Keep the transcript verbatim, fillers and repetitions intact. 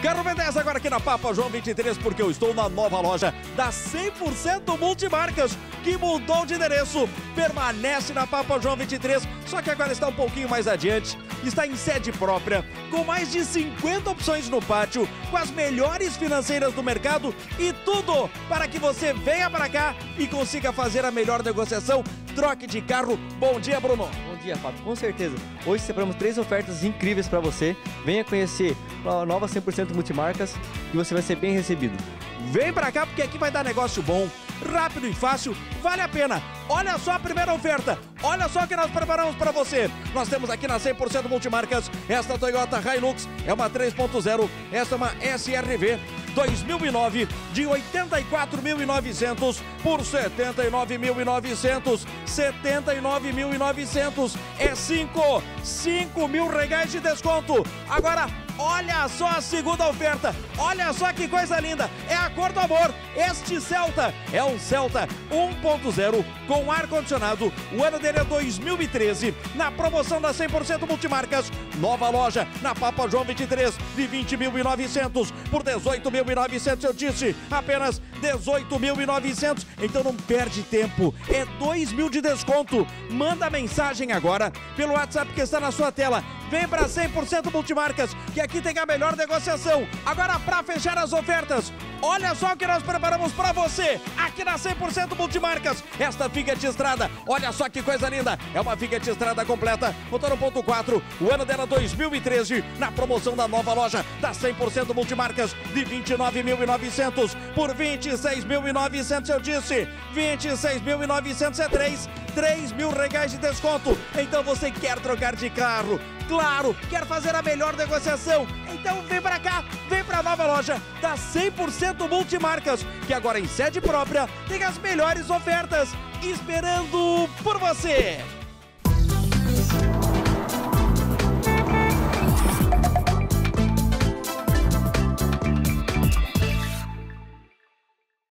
Quero vender essa agora aqui na Papa João vinte e três, porque eu estou na nova loja da cem por cento Multimarcas, que mudou de endereço. Permanece na Papa João vinte e três, só que agora está um pouquinho mais adiante. Está em sede própria, com mais de cinquenta opções no pátio, com as melhores financeiras do mercado e tudo para que você venha para cá e consiga fazer a melhor negociação. Troque de carro. Bom dia, Bruno. Bom dia, Fábio. Com certeza. Hoje separamos três ofertas incríveis para você. Venha conhecer a nova cem por cento Multimarcas e você vai ser bem recebido. Vem pra cá porque aqui vai dar negócio bom, rápido e fácil, vale a pena. Olha só a primeira oferta, olha só o que nós preparamos para você. Nós temos aqui na cem por cento Multimarcas esta Toyota Hilux, é uma três ponto zero, essa é uma S R V dois mil e nove de oitenta e quatro mil e novecentos por setenta e nove mil e novecentos, setenta e nove mil e novecentos, é cinco, cinco mil reais de desconto. Agora olha só a segunda oferta, olha só que coisa linda, é a cor do amor. Este Celta é um Celta um ponto zero com ar-condicionado, o ano dele é dois mil e treze, na promoção da cem por cento Multimarcas, nova loja na Papa João vinte e três, de vinte mil e novecentos por dezoito mil e novecentos, eu disse, apenas dezoito mil e novecentos, então não perde tempo, é dois mil de desconto. Manda mensagem agora pelo WhatsApp que está na sua tela, vem para cem por cento Multimarcas, que aqui tem a melhor negociação. Agora, para fechar as ofertas, olha só o que nós preparamos para você, aqui na cem por cento Multimarcas, esta Fiat Strada, olha só que coisa linda, é uma Fiat Strada completa, motor um ponto quatro, o ano dela dois mil e treze, na promoção da nova loja da cem por cento Multimarcas, de vinte e nove mil e novecentos por vinte e seis mil e novecentos, eu disse, vinte e seis mil e novecentos é três, três mil reais de desconto. Então você quer trocar de carro, claro, quer fazer a melhor negociação, então vem pra cá, vem pra nova loja da cem por cento Multimarcas, que agora em sede própria tem as melhores ofertas esperando por você.